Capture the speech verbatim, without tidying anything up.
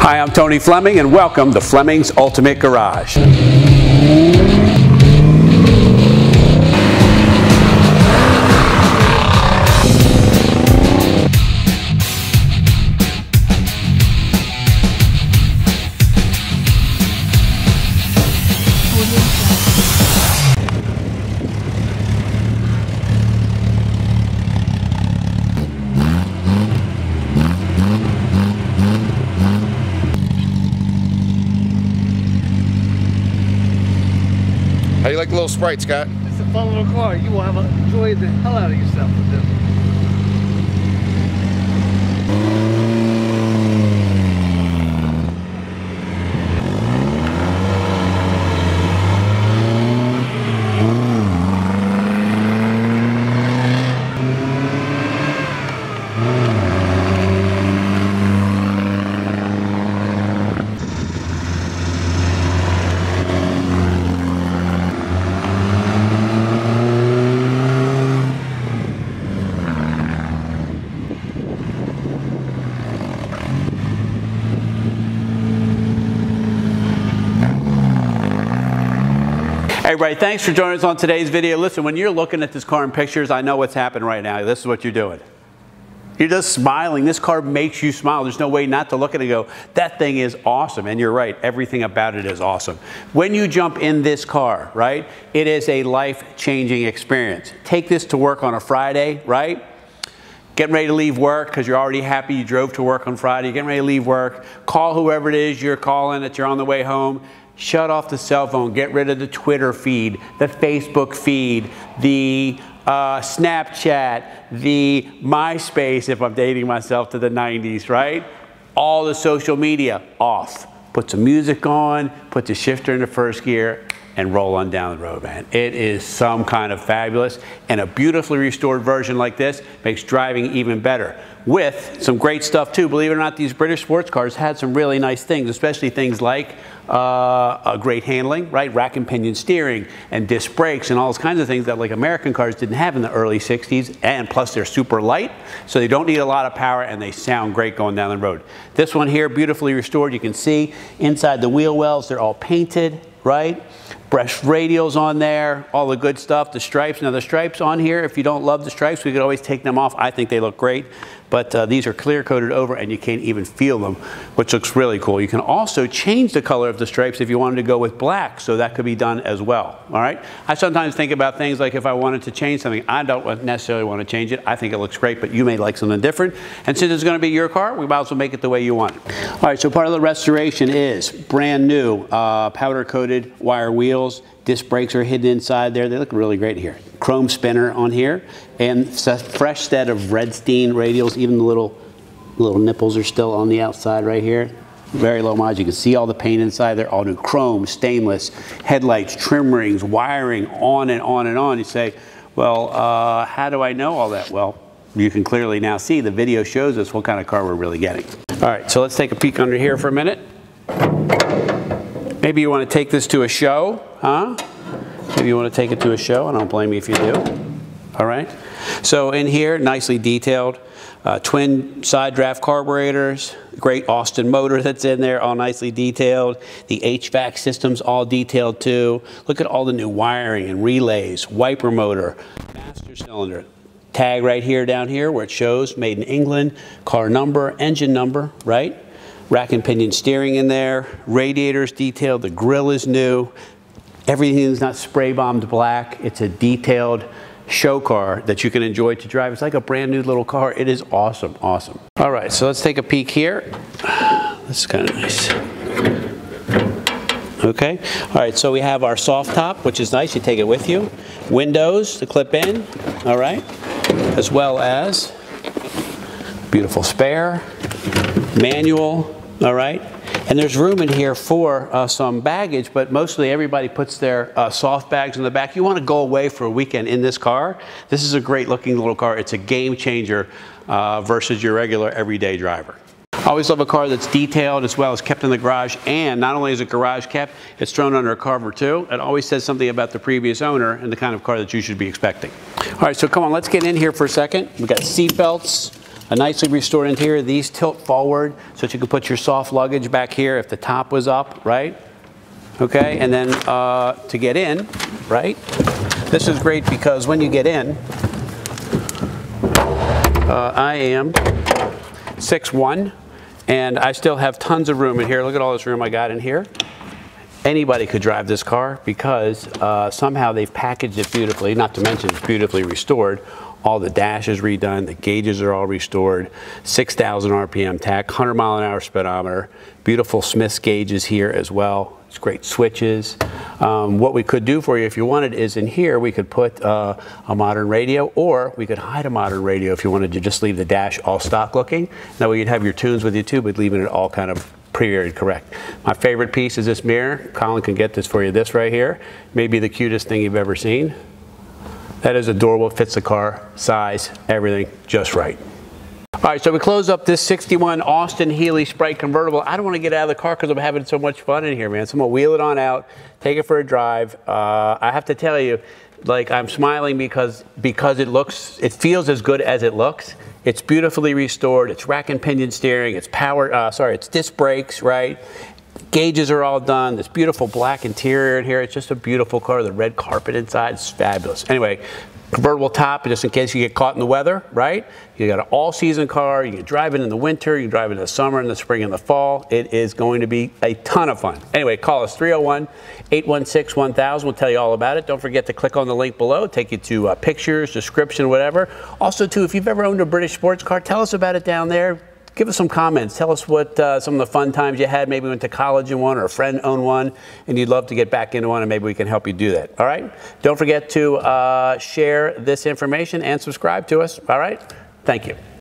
Hi, I'm Tony Fleming, and welcome to Fleming's Ultimate Garage. How do you like the little Sprite, Scott? It's a fun little car. You will have enjoyed the hell out of yourself with this. Hey everybody, thanks for joining us on today's video. Listen, when you're looking at this car in pictures, I know what's happening right now. This is what you're doing. You're just smiling. This car makes you smile. There's no way not to look at it and go, that thing is awesome. And you're right, everything about it is awesome. When you jump in this car, right, it is a life-changing experience. Take this to work on a Friday, right? Getting ready to leave work because you're already happy you drove to work on Friday. You're getting ready to leave work. Call whoever it is you're calling that you're on the way home. Shut off the cell phone, get rid of the Twitter feed, the Facebook feed, the uh, Snapchat, the MySpace, if I'm dating myself to the nineties, right? All the social media off. Put some music on, put the shifter into first gear, and roll on down the road, man. It is some kind of fabulous, and a beautifully restored version like this makes driving even better. With some great stuff too. Believe it or not, these British sports cars had some really nice things, especially things like uh, a great handling, right? Rack and pinion steering and disc brakes and all those kinds of things that like American cars didn't have in the early sixties. And plus they're super light, so they don't need a lot of power and they sound great going down the road. This one here, beautifully restored. You can see inside the wheel wells, they're all painted, right? Brushed radials on there, all the good stuff, the stripes. Now the stripes on here, if you don't love the stripes, we could always take them off. I think they look great, but uh, these are clear coated over and you can't even feel them, which looks really cool. You can also change the color of the stripes if you wanted to go with black, so that could be done as well, all right? I sometimes think about things like if I wanted to change something, I don't necessarily want to change it. I think it looks great, but you may like something different. And since it's gonna be your car, we might as well make it the way you want it. All right, so part of the restoration is brand new uh, powder coated wire wheels. Disc brakes are hidden inside there. They look really great here. Chrome spinner on here, and a fresh set of Redstein radials. Even the little little nipples are still on the outside right here. Very low mileage. You can see all the paint inside there. All new chrome, stainless, headlights, trim rings, wiring, on and on and on. You say, well, uh, how do I know all that? Well, you can clearly now see the video shows us what kind of car we're really getting. All right, so let's take a peek under here for a minute. Maybe you want to take this to a show, huh? Maybe you want to take it to a show. I don't blame you if you do. All right. So in here, nicely detailed, uh, twin side draft carburetors, great Austin motor that's in there, all nicely detailed. The H V A C system's all detailed too. Look at all the new wiring and relays, wiper motor, master cylinder. Tag right here down here where it shows made in England, car number, engine number, right? Rack and pinion steering in there, radiators detailed, the grille is new, everything is not spray bombed black. It's a detailed show car that you can enjoy to drive. It's like a brand new little car. It is awesome, awesome. All right, so let's take a peek here. This is kind of nice. Okay, all right, so we have our soft top, which is nice. You take it with you. Windows to clip in, all right, as well as beautiful spare, manual. All right, and there's room in here for uh, some baggage, but mostly everybody puts their uh, soft bags in the back. You want to go away for a weekend in this car. This is a great looking little car. It's a game changer uh, versus your regular everyday driver. I always love a car that's detailed as well as kept in the garage, and not only is it garage kept, it's thrown under a cover too. It always says something about the previous owner and the kind of car that you should be expecting. All right, so come on, let's get in here for a second. We've got seat belts. A nicely restored interior. These tilt forward so that you can put your soft luggage back here if the top was up, right? Okay, and then uh, to get in, right? This is great because when you get in, uh, I am six one, and I still have tons of room in here. Look at all this room I got in here. Anybody could drive this car because uh, somehow they've packaged it beautifully, not to mention it's beautifully restored. All the dash is redone, the gauges are all restored, six thousand R P M Tach, one hundred mile an hour speedometer, beautiful Smith's gauges here as well. It's great switches. Um, what we could do for you if you wanted is in here we could put uh, a modern radio, or we could hide a modern radio if you wanted to just leave the dash all stock looking. That way you'd have your tunes with you too, but leaving it all kind of period correct. My favorite piece is this mirror. Colin can get this for you. This right here may be the cutest thing you've ever seen. That is adorable, fits the car, size, everything just right. All right, so we close up this sixty-one Austin Healey Sprite convertible. I don't want to get out of the car because I'm having so much fun in here, man. So I'm gonna wheel it on out, take it for a drive. Uh, I have to tell you, like I'm smiling because because it looks, it feels as good as it looks. It's beautifully restored. It's rack and pinion steering. It's power. Uh, sorry, it's disc brakes, right? Gauges are all done. This beautiful black interior in here. It's just a beautiful car. The red carpet inside is fabulous. Anyway, convertible top, just in case you get caught in the weather, right? You got an all-season car. You can drive it in the winter. You can drive it in the summer, in the spring, and the fall. It is going to be a ton of fun. Anyway, call us three oh one, eight one six, one thousand. We'll tell you all about it. Don't forget to click on the link below. Take you to uh, pictures, description, whatever. Also, too, if you've ever owned a British sports car, tell us about it down there. Give us some comments. Tell us what uh, some of the fun times you had. Maybe you went to college in one, or a friend owned one, and you'd love to get back into one, and maybe we can help you do that. All right? Don't forget to uh, share this information and subscribe to us. All right? Thank you.